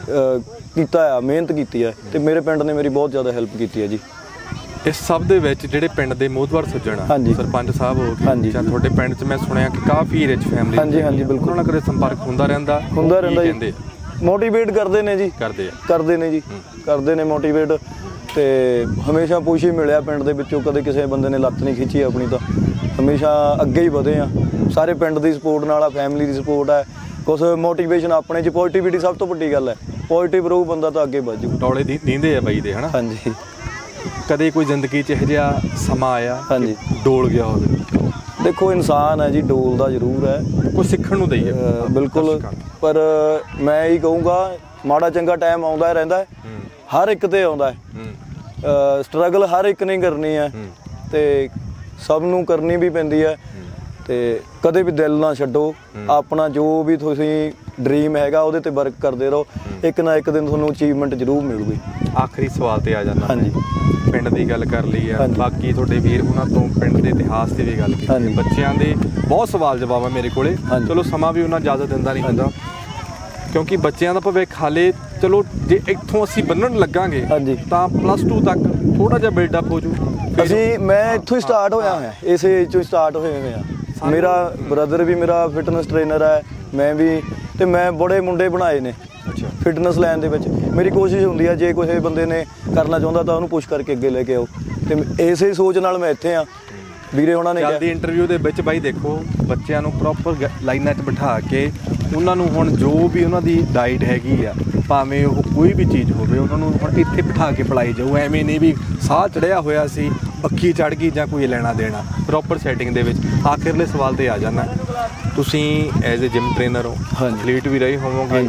ਕੀਤਾ ਆ, ਮਿਹਨਤ ਕੀਤੀ ਹੈ, ਤੇ ਮੇਰੇ ਪਿੰਡ ਨੇ ਮੇਰੀ ਬਹੁਤ ਜ਼ਿਆਦਾ ਹੈਲਪ ਕੀਤੀ ਹੈ ਜੀ। ਇਸ ਸਭ ਦੇ ਵਿੱਚ ਜਿਹੜੇ ਪਿੰਡ ਦੇ ਮੋਹਤਵਰ ਸੱਜਣ ਆ, ਸਰਪੰਚ ਸਾਹਿਬ ਹੋ ਗਏ ਜਾਂ ਤੁਹਾਡੇ ਪਿੰਡ 'ਚ ਮੈਂ ਸੁਣਿਆ ਕਿ ਕਾਫੀ ਰਿਚ ਫੈਮਿਲੀ, ਹਾਂਜੀ ਬਿਲਕੁਲ, ਉਹਨਾਂ ਨਾਲ ਕਦੇ ਸੰਪਰਕ ਹੁੰਦਾ ਰਹਿੰਦਾ ਜੀ। ਮੋਟੀਵੇਟ ਕਰਦੇ ਨੇ ਜੀ, ਕਰਦੇ ਨੇ ਮੋਟੀਵੇਟ। ਤੇ ਹਮੇਸ਼ਾ ਪੁਸ਼ ਹੀ ਮਿਲਿਆ ਪਿੰਡ ਦੇ ਵਿੱਚੋਂ, ਕਦੇ ਕਿਸੇ ਬੰਦੇ ਨੇ ਲੱਤ ਨਹੀਂ ਖਿੱਚੀ ਆਪਣੀ, ਤਾਂ ਹਮੇਸ਼ਾ ਅੱਗੇ ਹੀ ਵਧੇ ਆ। ਸਾਰੇ ਪਿੰਡ ਦੀ ਸਪੋਰਟ ਨਾਲ ਆ, ਫੈਮਿਲੀ ਦੀ ਸਪੋਰਟ ਹੈ, ਕੁਛ ਮੋਟੀਵੇਸ਼ਨ ਆਪਣੇ 'ਚ, ਪੋਜ਼ਿਟਿਵਿਟੀ ਸਭ ਤੋਂ ਵੱਡੀ ਗੱਲ ਹੈ। ਪੋਜ਼ਿਟਿਵ ਰਹੂ ਬੰਦਾ ਤਾਂ ਅੱਗੇ ਵੱਧ ਜੂ। ਟੌਲੇ ਦੀਂਦੇ ਆ ਬਾਈ ਦੇ, ਹਨਾ? ਹਾਂਜੀ। ਕਦੇ ਕੋਈ ਜ਼ਿੰਦਗੀ 'ਚ ਇਹੋ ਜਿਹਾ ਸਮਾਂ ਆਇਆ ਹਾਂਜੀ ਡੋਲ ਗਿਆ ਹੋਵੇ? ਦੇਖੋ ਇਨਸਾਨ ਹੈ ਜੀ, ਡੋਲਦਾ ਜ਼ਰੂਰ ਹੈ, ਕੁਝ ਸਿੱਖਣ ਨੂੰ ਦਈਏ ਬਿਲਕੁਲ। ਪਰ ਮੈਂ ਇਹੀ ਕਹੂੰਗਾ, ਮਾੜਾ ਚੰਗਾ ਟਾਈਮ ਆਉਂਦਾ ਰਹਿੰਦਾ ਹੈ, ਹਰ ਇੱਕ ਤੇ ਆਉਂਦਾ ਹੈ। ਸਟਰਗਲ ਹਰ ਇੱਕ ਨੇ ਕਰਨੀ ਹੈ, ਤੇ ਸਭ ਨੂੰ ਕਰਨੀ ਵੀ ਪੈਂਦੀ ਹੈ। ਤੇ ਕਦੇ ਵੀ ਦਿਲ ਨਾ ਛੱਡੋ, ਆਪਣਾ ਜੋ ਵੀ ਤੁਸੀਂ ਡ੍ਰੀਮ ਹੈਗਾ ਉਹਦੇ ਤੇ ਵਰਕ ਕਰਦੇ ਰਹੋ, ਇੱਕ ਨਾ ਇੱਕ ਦਿਨ ਤੁਹਾਨੂੰ ਅਚੀਵਮੈਂਟ ਜ਼ਰੂਰ ਮਿਲੂਗੀ। ਆਖਰੀ ਸਵਾਲ ਤੇ ਆ ਜਾਂਦਾ। ਹਾਂਜੀ। ਪਿੰਡ ਦੀ ਗੱਲ ਕਰ ਲਈ ਆ, ਬਾਕੀ ਤੁਹਾਡੇ ਵੀਰ ਉਹਨਾਂ ਤੋਂ ਪਿੰਡ ਦੇ ਇਤਿਹਾਸ ਦੀ ਵੀ ਗੱਲ ਕੀਤੀ, ਬੱਚਿਆਂ ਦੇ ਬਹੁਤ ਸਵਾਲ ਜਵਾਬ ਆ ਮੇਰੇ ਕੋਲੇ। ਚਲੋ ਸਮਾਂ ਵੀ ਉਹਨਾਂ ਇਜਾਜ਼ਤ ਦਿੰਦਾ ਨਹੀਂ ਹੁੰਦਾ, ਕਿਉਂਕਿ ਬੱਚਿਆਂ ਦਾ ਭਵਿੱਖ ਹਾਲੇ, ਚਲੋ ਜੇ ਇੱਥੋਂ ਅਸੀਂ ਬੰਨਣ ਲੱਗਾਂਗੇ ਤਾਂ +2 ਤੱਕ ਥੋੜਾ ਜਿਹਾ ਬਿਲਡਅਪ ਹੋ ਜੂ। ਮੈਂ ਇੱਥੋਂ ਹੀ ਸਟਾਰਟ ਹੋਇਆ ਹੋਇਆ, ਇਸੇ ਚੋਂ ਸਟਾਰਟ ਹੋਏ ਹੋਏ ਆ। ਮੇਰਾ ਬ੍ਰਦਰ ਵੀ ਮੇਰਾ ਫਿਟਨੈਸ ਟ੍ਰੇਨਰ ਹੈ, ਮੈਂ ਵੀ, ਤੇ ਮੈਂ ਬੜੇ ਮੁੰਡੇ ਬਣਾਏ ਨੇ ਫਿਟਨੈਸ ਲਾਈਨ ਦੇ ਵਿੱਚ। ਮੇਰੀ ਕੋਸ਼ਿਸ਼ ਹੁੰਦੀ ਹੈ ਜੇ ਕਿਸੇ ਬੰਦੇ ਨੇ ਕਰਨਾ ਚਾਹੁੰਦਾ ਤਾਂ ਉਹਨੂੰ ਪੁਸ਼ ਕਰਕੇ ਅੱਗੇ ਲੈ ਕੇ ਆਓ, ਤੇ ਇਸੇ ਸੋਚ ਨਾਲ ਮੈਂ ਇੱਥੇ ਆ। ਵੀਰੇ ਉਹਨਾਂ ਨੇ ਜਲਦੀ ਇੰਟਰਵਿਊ ਦੇ ਵਿੱਚ ਬਾਈ ਦੇਖੋ, ਬੱਚਿਆਂ ਨੂੰ ਪ੍ਰੋਪਰ ਲਾਈਨਾਂ 'ਚ ਬਿਠਾ ਕੇ ਉਹਨਾਂ ਨੂੰ ਹੁਣ ਜੋ ਵੀ ਉਹਨਾਂ ਦੀ ਡਾਈਟ ਹੈਗੀ ਆ, ਭਾਵੇਂ ਉਹ ਕੋਈ ਵੀ ਚੀਜ਼ ਹੋਵੇ, ਉਹਨਾਂ ਨੂੰ ਹੁਣ ਇੱਥੇ ਬਿਠਾ ਕੇ ਪਿਲਾਈ ਜਾਊ। ਐਵੇਂ ਨਹੀਂ ਵੀ ਸਾਹ ਚੜਿਆ ਹੋਇਆ ਸੀ, ਅੱਖੀ ਚੜ ਗਈ ਜਾਂ ਕੋਈ ਲੈਣਾ ਦੇਣਾ, ਪ੍ਰੋਪਰ ਸੈਟਿੰਗ ਦੇ ਵਿੱਚ। ਆਖਿਰਲੇ ਸਵਾਲ ਤੇ ਆ ਜਾਣਾ, ਤੁਸੀਂ ਐਜ਼ ਏ ਜਿਮ ਟ੍ਰੇਨਰ ਹੋ, ਐਥਲੀਟ ਵੀ ਰਹੇ ਹੋਵੋਗੇ,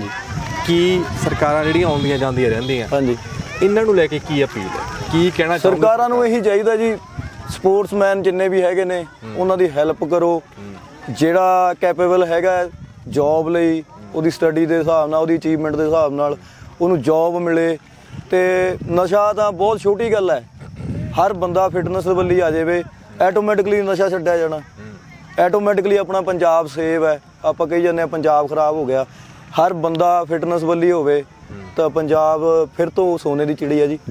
ਕੀ ਸਰਕਾਰਾਂ ਜਿਹੜੀਆਂ ਆਉਂਦੀਆਂ ਜਾਂਦੀਆਂ ਰਹਿੰਦੀਆਂ, ਇਹਨਾਂ ਨੂੰ ਲੈ ਕੇ ਕੀ ਅਪੀਲ ਹੈ, ਕੀ ਕਹਿਣਾ ਚਾਹੁੰਦੇ? ਸਰਕਾਰਾਂ ਨੂੰ ਇਹੀ ਚਾਹੀਦਾ ਜੀ, ਸਪੋਰਟਸਮੈਨ ਜਿੰਨੇ ਵੀ ਹੈਗੇ ਨੇ ਉਹਨਾਂ ਦੀ ਹੈਲਪ ਕਰੋ। ਜਿਹੜਾ ਕੈਪੇਬਲ ਹੈਗਾ ਜੌਬ ਲਈ, ਉਹਦੀ ਸਟੱਡੀ ਦੇ ਹਿਸਾਬ ਨਾਲ, ਉਹਦੀ ਅਚੀਵਮੈਂਟ ਦੇ ਹਿਸਾਬ ਨਾਲ ਉਹਨੂੰ ਜੌਬ ਮਿਲੇ। ਤੇ ਨਸ਼ਾ ਤਾਂ ਬਹੁਤ ਛੋਟੀ ਗੱਲ ਹੈ, ਹਰ ਬੰਦਾ ਫਿਟਨੈਸ ਵੱਲ ਆ ਜਾਵੇ, ਐਟੋਮੈਟਿਕਲੀ ਨਸ਼ਾ ਛੱਡਿਆ ਜਾਣਾ, ਐਟੋਮੈਟਿਕਲੀ ਆਪਣਾ ਪੰਜਾਬ ਸੇਵ ਹੈ। ਆਪਾਂ ਕਹੀ ਜਾਂਦੇ ਹਾਂ ਪੰਜਾਬ ਖਰਾਬ ਹੋ ਗਿਆ, ਹਰ ਬੰਦਾ ਫਿਟਨੈਸ ਵੱਲ ਹੀ ਹੋਵੇ ਤਾਂ ਪੰਜਾਬ ਫਿਰ ਤੋਂ ਸੋਨੇ ਦੀ ਚਿੜੀ ਹੈ ਜੀ।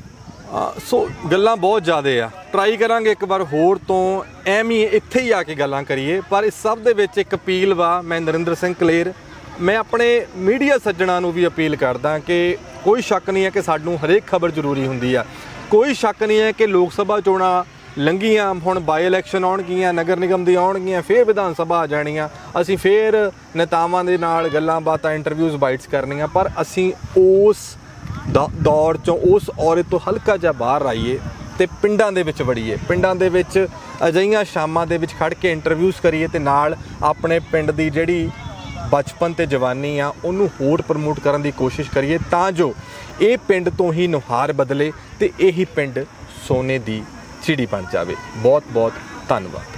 ਸੋ ਗੱਲਾਂ ਬਹੁਤ ਜ਼ਿਆਦਾ ਆ, ਟਰਾਈ ਕਰਾਂਗੇ ਇੱਕ ਵਾਰ ਹੋਰ ਤੋਂ ਐਵੇਂ ਇੱਥੇ ਹੀ ਆ ਕੇ ਗੱਲਾਂ ਕਰੀਏ। ਪਰ ਇਸ ਸਭ ਦੇ ਵਿੱਚ ਇੱਕ ਅਪੀਲ ਵਾ, ਮੈਂ ਨਰਿੰਦਰ ਸਿੰਘ ਕਲੇਰ, ਮੈਂ ਆਪਣੇ ਮੀਡੀਆ ਸੱਜਣਾਂ ਨੂੰ ਵੀ ਅਪੀਲ ਕਰਦਾ ਕਿ ਕੋਈ ਸ਼ੱਕ ਨਹੀਂ ਹੈ ਕਿ ਸਾਨੂੰ ਹਰੇਕ ਖਬਰ ਜ਼ਰੂਰੀ ਹੁੰਦੀ ਆ। ਕੋਈ ਸ਼ੱਕ ਨਹੀਂ ਹੈ ਕਿ ਲੋਕ ਸਭਾ ਚੋਣਾਂ ਲੰਘੀਆਂ, ਹੁਣ ਬਾਈ ਇਲੈਕਸ਼ਨ ਆਉਣਗੀਆਂ, ਨਗਰ ਨਿਗਮ ਦੀ ਆਉਣਗੀਆਂ, ਫਿਰ ਵਿਧਾਨ ਸਭਾ ਆ ਜਾਣੀਆਂ, ਅਸੀਂ ਫਿਰ ਨੇਤਾਵਾਂ ਦੇ ਨਾਲ ਗੱਲਾਂ ਬਾਤਾਂ, ਇੰਟਰਵਿਊਜ਼, ਬਾਈਟਸ ਕਰਨੀਆਂ। ਪਰ ਅਸੀਂ ਉਸ ਦੌੜ 'ਚੋਂ, ਉਸ ਔਰੇ ਤੋਂ ਹਲਕਾ ਜਿਹਾ ਬਾਹਰ ਆਈਏ ਤੇ ਪਿੰਡਾਂ ਦੇ ਵਿੱਚ ਵੜੀਏ, ਪਿੰਡਾਂ ਦੇ ਵਿੱਚ ਅਜਿਹੀਆਂ ਸ਼ਾਮਾਂ ਦੇ ਵਿੱਚ ਖੜ੍ਹ ਕੇ ਇੰਟਰਵਿਊਜ਼ ਕਰੀਏ ਤੇ ਨਾਲ ਆਪਣੇ ਪਿੰਡ ਦੀ ਜਿਹੜੀ ਬਚਪਨ ਤੇ ਜਵਾਨੀ ਆ ਉਹਨੂੰ ਹੋਰ ਪ੍ਰਮੋਟ ਕਰਨ ਦੀ ਕੋਸ਼ਿਸ਼ ਕਰੀਏ, ਤਾਂ ਜੋ ਇਹ ਪਿੰਡ ਤੋਂ ਹੀ ਨੁਹਾਰ ਬਦਲੇ ਤੇ ਇਹੀ ਪਿੰਡ ਸੋਨੇ ਦੀ ਚਿੜੀ ਬਣ ਜਾਵੇ। ਬਹੁਤ ਬਹੁਤ ਧੰਨਵਾਦ।